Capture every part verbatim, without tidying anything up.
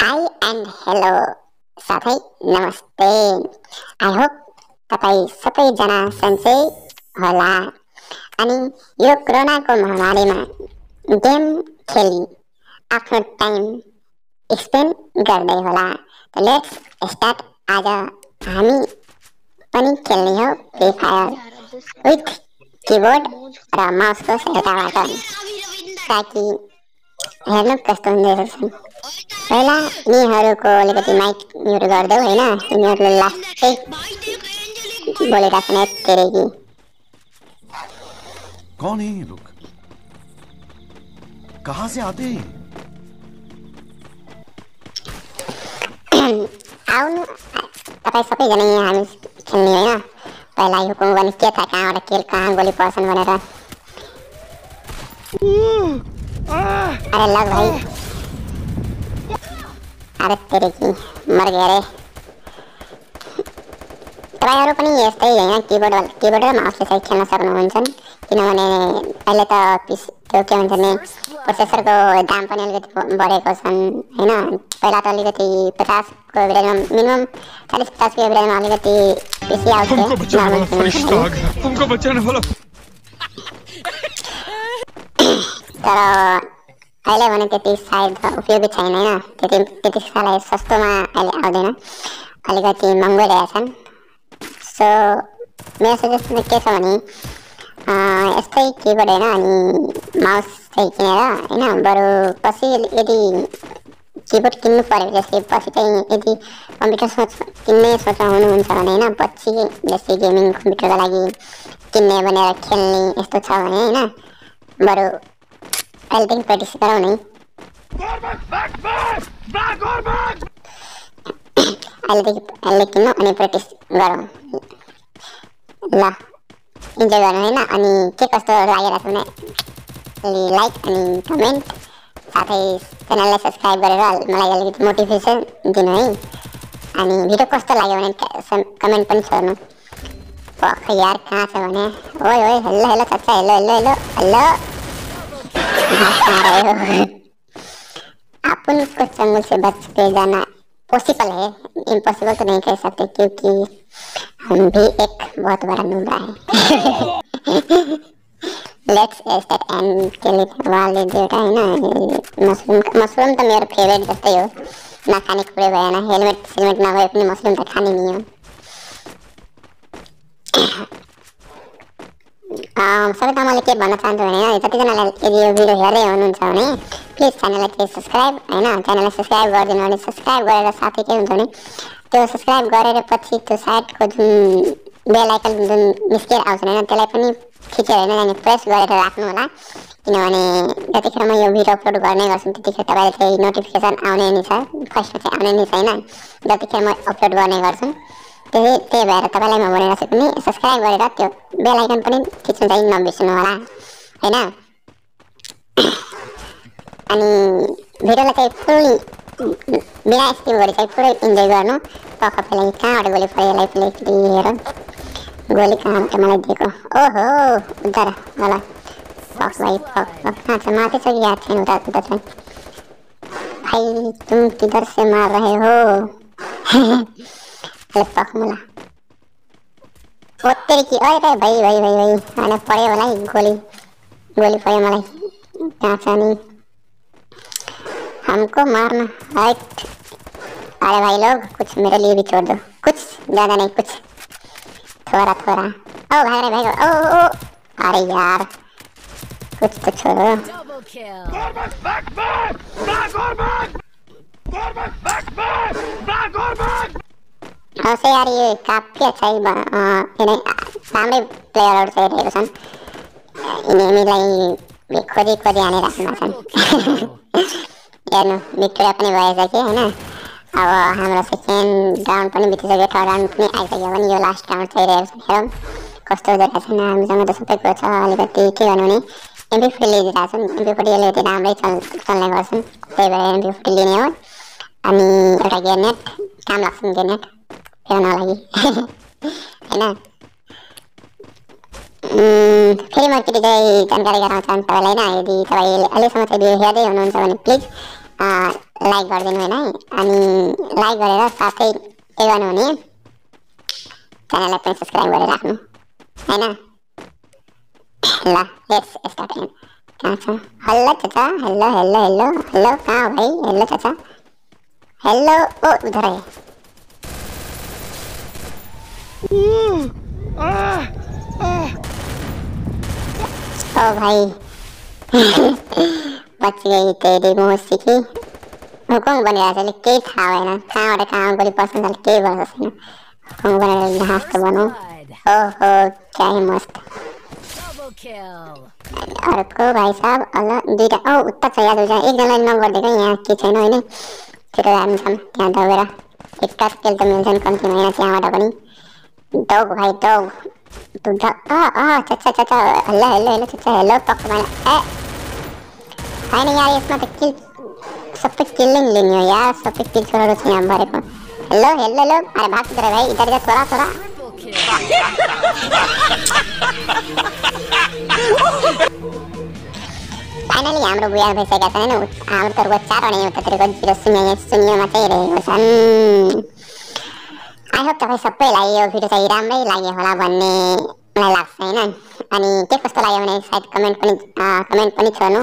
High and hello साथै नमस्ते। I hope तपाईँ सबैजना सन्चै होला अनि यो कोरोनाको महामारीमा गेम खेली आफ्नो टाइम स्पेन्ड गर्दै होला। त लेट्स स्टार्ट। आज हामी पनि खेल्ने हो फ्री फायर विथ किबोर्ड र माउसको सहायताबाट, ताकि हेर्नु कस्तो हुँदो रहेछ। पहिला यिनीहरूको अलिकति माइक म्युट गरिदेऊ होइन, यिनीहरूले लास्टै बोलेका छन् यत्तिकै कि। कौन है ये लोग? कहाँ से आते हैं? आउनु तपाईँ सबैजना यहाँ हामी खेल्ने होइन। पहिला हुकुम गर्ने के थाहा कहाँबाट के कहाँ गोली पर्छन् भनेर। अरे लग भाइ, अरे तेरे की मर गए रे। तपाईँहरू पनि यस्तै होइन, किबोर्ड किबोर्ड र माउसले चाहिँ खेल्न सक्नुहुन्छ, किनभने अहिले त पिस त्यो के भन्छ नि प्रोसेसरको दाम पनि अलिकति बढेको छन् होइन। पहिला त अलिकति पचासको एभरेजमा मिनिमम चालिस पचासको एभरेजमा अलिकति बेसी आउँथ्यो, तर अहिले भने त्यति सायद उपयोगी छैन होइन। त्यति त्यति साह्रै सस्तोमा अहिले आउँदैन, अलिकति महँगो रहेछन्। सो मेरो सजेसन के छ भने यस्तै किबोर्ड होइन अनि माउस चाहिँ किनेर होइन, बरु पछि यदि किबोर्ड किन्नु पऱ्यो जस्तै पछि चाहिँ यदि कम्प्युटर सोच किन्ने सोच हुनुहुन्छ भने होइन, पछि जस्तै गेमिङ कम्प्युटरको लागि किन्ने भनेर खेल्ने यस्तो छ भने होइन, बरु अहिलेदेखि प्र्याक्टिस गरौँ नै। अहिलेदेखि अहिले किन्नु अनि प्र्याक्टिस गरौँ ल, इन्जोय गर्नु होइन। अनि के कस्तो लागेर छ भने लाइक अनि कमेन्ट साथै च्यानललाई सब्सक्राइब गरेर मलाई अलिकति मोटिभेसन दिनु है। अनि भिडियो कस्तो लाग्यो भने कमेन्ट पनि छोड्नु। पख यार कहाँ छ भने, ओए ओए हेलो हेलो चाचा, हेलो हेलो हेलो हेलो। अपन को चंगुल से बच के जाना पॉसिबल है, इम्पॉसिबल तो नहीं कह सकते क्योंकि हम भी एक बहुत बड़ा नूबरा है। लेट्स स्टार्ट एंड किल वाले देता है ना। मशरूम मशरूम तो मेरा फेवरेट जस्तै हो, ना खाने कुरै भएन। हेलमेट हेलमेट नभए पनि मशरूम त खाने नि हो। सबैजना मैले के भन्न चाहन्छु भने जतिजनाले यदि यो भिडियो हेर्दै हुनुहुन्छ भने प्लिज च्यानललाई चाहिँ सब्सक्राइब होइन, च्यानललाई सब्सक्राइब गरिदिनु। भने सब्सक्राइब गरेर साथै के हुन्छ भने त्यो सब्सक्राइब गरेर पछि त्यो साइडको जुन बेल आइकन जुन निस्केर आउँछ होइन, त्यसलाई पनि खिचेर होइन अनि प्रेस गरेर राख्नु होला, किनभने जतिखेर म यो भिडियो अपलोड गर्ने गर्छु त्यतिखेर तपाईँले चाहिँ नोटिफिकेसन आउने नै छ, फर्स्टमा चाहिँ आउने नै छैन जतिखेर म अपलोड गर्ने गर्छु। त्यही त्यही भएर तपाईँलाई म भनेर चाहिँ पनि सब्सक्राइब गरेर त्यो बेल आइकन पनि खिच्नु चाहिँ नबिर्सनु होला होइन। अनि भिडियोलाई चाहिँ फुल्ली बिना स्किप गरी चाहिँ पुरै इन्जोय गर्नु। पक्का पहिला कहाँबाट गोली पऱ्यो यसलाई पहिला हेर, गोली कहाँबाट मलाई दिएको, ओहो उद्धर होला। पक भाइ पक पक कहाँ छ, माथि छ कि याद छैन, उता उता छ भाइ। तुम किधर से मार रहे हो? अरे पक मुला ओत्तेरी की, अरे भाइ भाइ भाइ भाइ होइन पऱ्यो होला है, गोली गोली पऱ्यो मलाई। कहाँ छ नि, हमको मारना राइट। अरे भाई लोग कुछ मेरे लिए भी छोड़ दो, कुछ ज़्यादा नहीं, कुछ थोड़ा थोड़ा। ओ भाई रे भाई, ओ ओ अरे यार कुछ तो छोड़ो। ऐसे यार ये काफी अच्छा ही इन्हें राम्रै प्लेयरहरू चाहिँ रहेको छन्, यिनीहरूलाई खोजी खोजी हानेर राख्नु छन्। हेर्नु भिक्टोरिया पनि भएछ कि होइन। अब हाम्रो सेकेन्ड राउन्ड पनि बितिसक्यो, थर्ड राउन्ड पनि आइसक्यो भने यो लास्ट राउन्ड चाहिँ रहेको छ। हेरौँ कस्तो हुँदो रहेछ। हामीसँग त सबै कुरो छ, अलिकति के गर्नु भने एमपी फोर्टी लिइदिरहेको छन्, एमपी फोर्टी अलिकति राम्रै चल चल्ने गर्छन्, त्यही भएर एमपी फोर्टी लिने हो। अनि एउटा ग्रेनेड काम लाग्छ, ग्रेनेड फेर्न लागि होइन। फेरि म केटी चाहिँ जानकारी गराउन चाहन्छु तपाईँलाई होइन। यदि तपाईँले अहिलेसम्म चाहिँ भिडियो हेर्दै हुनुहुन्छ भने प्लिज लाइक गरिदिनु होइन है। अनि लाइक गरेर साथै के गर्नु भने च्यानललाई पनि सब्स्क्राइब गरेर राख्नु हैन। ल लेट्स स्टार्ट। कहाँ छ? हेलो चाचा, हेलो हेलो हेलो हेलो, कहाँ हो भाइ? हेलो चाचा, हेलो। ओ उधर है। ओ भाई बच गई तेरी मौसी की। हुकुम बनिरहेको छ, केही थाहा भएन कहाँबाट कहाँ गोली पर्छ केही भन्छ छैन। हुकुम बनेर घाँस त बनाऊ। ओहो क्या ही मस्त। अर्को भाइ साहब अल्ल दुईटा। औ उता छ या दुईटा। एकजनालाई नगरिदिएको यहाँ के छैन होइन। छिटो जानु छ त्यहाँ दौडेर एक्का स्केल त मिल्छन् कम्ती होइन त्यहाँबाट पनि। डग भाइ डग दुध। अ अ चच्चा चच्चा हेलो हेलो हेलो चच्चा हेलो पक्क भएन। ए होइन यार यसमा त किल सबै किलिङ लिने हो यार। सबै किल छोराहरू छ यहाँ भरेको। हेलो हेलो हेलो अरे भाग किधर है भाइ? इधर इधर छोरा छोरा। फाइनली हाम्रो बुया भइसकेका छन् होइन। हाम्रो तर्फ चारवटा उतातिरको जिरो शून्य यहाँ शून्यमा चाहिँ रहेको छन्। आई होप तपाईँ सबैलाई यो भिडियो चाहिँ राम्रै लाग्यो होला भन्ने मलाई लाग्छ होइन। अनि के कस्तो लाग्यो भने सायद कमेन्ट पनि कमेन्ट पनि छोड्नु।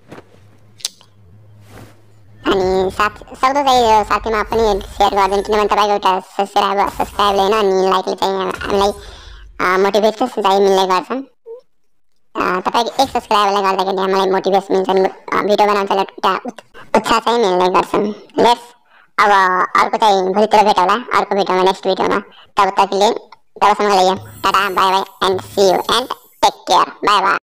अनि साथ सक्दो चाहिँ यो साथीमा पनि सेयर गरिदिनु किनभने तपाईँको एउटा सब्सक्राइब सब्सक्राइबले होइन अनि लाइकले चाहिँ हामीलाई मोटिभेसन चाहिँ मिल्ने गर्छन्। तपाईँको एक सब्सक्राइबरले गर्दाखेरि हामीलाई मोटिभेसन मिल्छन् भिडियो बनाउँछ एउटा उत्साह चाहिँ मिल्ने गर्छन्। लेट्स अब अर्को चाहिँ भोलितिर भेट होला अर्को भिडियोमा नेक्स्ट भिडियोमा। तब तकले तबसम्मको लागि tata bye bye and see you and take care bye by.